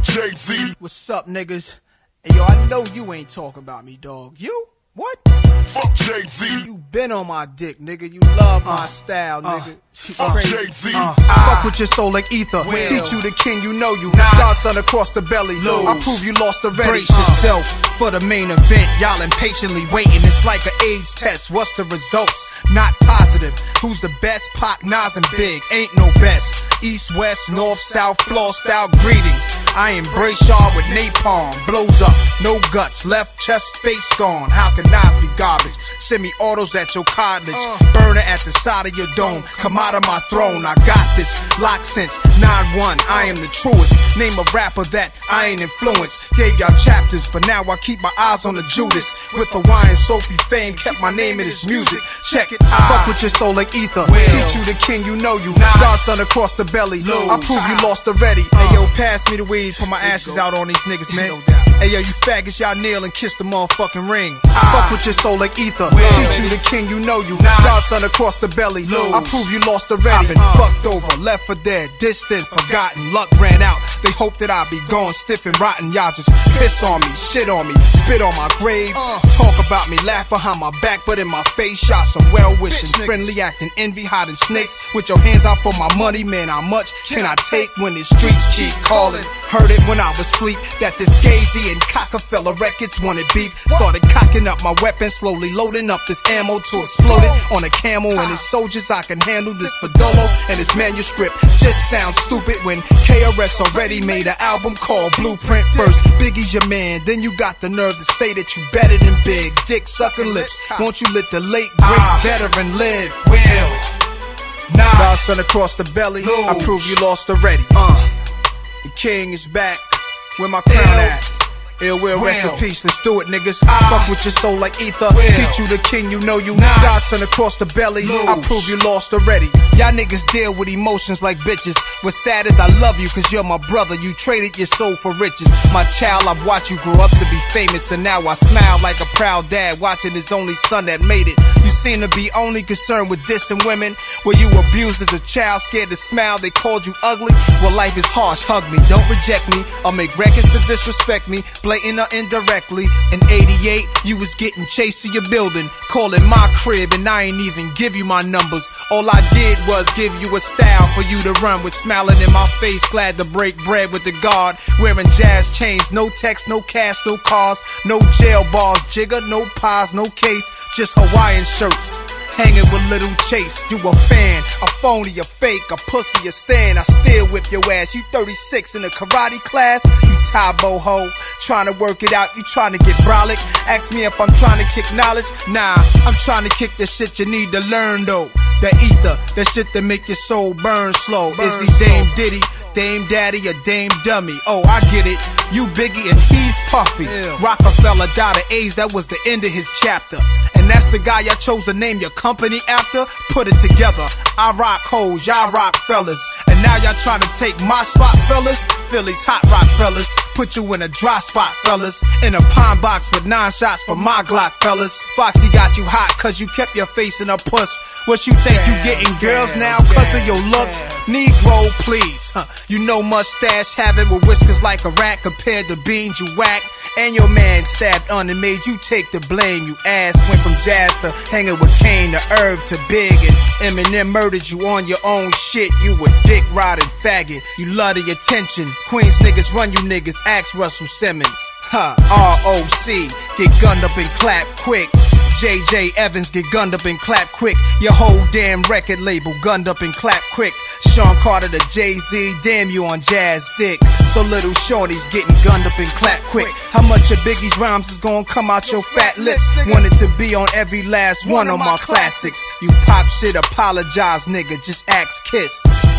Jay-Z. What's up, niggas? Hey, yo, I know you ain't talking about me, dog. You? What? Fuck Jay-Z. You been on my dick, nigga. You love my style, nigga. Fuck Jay-Z. Fuck with your soul like ether. Teach you the king, you know you. Godson across the belly. I prove you lost already. Brace yourself for the main event. Y'all impatiently waiting. It's like an AIDS test. What's the results? Not positive. Who's the best? Pac, Nas, and Big. Ain't no best. East, west, north, south, floor style greetings. I embrace y'all with napalm. Blows up, no guts. Left chest, face gone. How can Nas be garbage? Semi-autos at your cartilage. Burner at the side of your dome. Come out of my throne. I got this. Locked since 9-1. I am the truest. Name a rapper that I ain't influenced. Gave y'all chapters, but now I keep my eyes on the Judas. With Hawaiian Sophie fame, kept my name in his music. Check it. Fuck with your soul like ether. Teach you the king, you know you. Godson across the belly. I prove you lost already. Hey yo, pass me the weed. Put my ashes out on these niggas, man. Hey yo, you faggots, y'all kneel and kiss the motherfucking ring. Fuck with your soul like ether. Teach you the king, you know you. Godson across the belly. I prove you lost already. Been fucked over, left for dead, distant, forgotten. Luck ran out. They hope that I be gone stiff and rotten. Y'all just piss on me, shit on me, spit on my grave. Talk about me, laugh behind my back, but in my face, shot some well-wishing, friendly acting, envy, hiding snakes. With your hands out for my money, man, how much can I take when the streets keep calling? Heard it when I was asleep, that this Gazy and Cockefeller records wanted beef. Started cocking up my weapon, slowly loading up this ammo to explode it on a camel and his soldiers. I can handle this Fadolo and his manuscript. Just sounds stupid when KRS already made an album called Blueprint. First, Biggie's your man, then you got the nerve to say that you better than Big. Dick sucking lips, won't you let the late great veteran live? Godson across the belly, I prove you lost already. The king is back, where my crown at? Ill will, rest in peace, let's do it, niggas. Fuck with your soul like ether. Teach you the king, you know you. Godson across the belly, I prove you lost already. Y'all niggas deal with emotions like bitches. What's sad is I love you cause you're my brother. You traded your soul for riches. My child, I've watched you grow up to be famous, and now I smile like a proud dad watching his only son that made it. You seem to be only concerned with dissing women. Were you abused as a child, scared to smile, they called you ugly? Well, life is harsh, hug me, don't reject me. I'll make records to disrespect me, blatant or indirectly. In 88, you was getting chased to your building, calling my crib, and I ain't even give you my numbers. All I did was give you a style for you to run with, smiling in my face, glad to break bread with the guard. Wearing jazz chains, no text, no cash, no cars, no jail bars, jigger, no pies, no case, just Hawaiian shirts. Hanging with Little Chase, you a fan, a phony, a fake, a pussy, a stand. I still whip your ass. You 36 in a karate class, you Tybo ho, trying to work it out, you trying to get brolic. Ask me if I'm trying to kick knowledge, nah, I'm trying to kick the shit you need to learn though. That ether, that shit that make your soul burn slow. Is he Dame Diddy, Dame Daddy, or Dame Dummy? Oh, I get it, you Biggie and he's Puffy. Rockefeller died of AIDS, that was the end of his chapter. And that's the guy y'all chose to name your company after? Put it together, I rock hoes, y'all rock fellas. And now y'all trying to take my spot, fellas? Philly's hot rock fellas, put you in a dry spot, fellas. In a pine box with 9 shots for my Glock, fellas. Foxy got you hot cause you kept your face in a puss. What you think you getting girls now cause of your looks? Negro, please. You know mustache having with whiskers like a rat compared to beans you whack. And your man stabbed on and made you take the blame. You ass went from jazz to hanging with Kane to Irv to Big, and Eminem murdered you on your own shit. You a dick riding faggot. You love the attention. Queens niggas run you niggas. Ask Russell Simmons. ROC, get gunned up and clap quick. JJ Evans, get gunned up and clap quick. Your whole damn record label gunned up and clap quick. Sean Carter to Jay-Z, damn you on jazz dick. So little shorty's getting gunned up and clap quick. How much of Biggie's rhymes is gonna come out your fat lips? Wanted to be on every last one of my classics. You pop shit, apologize nigga, just ask Kiss.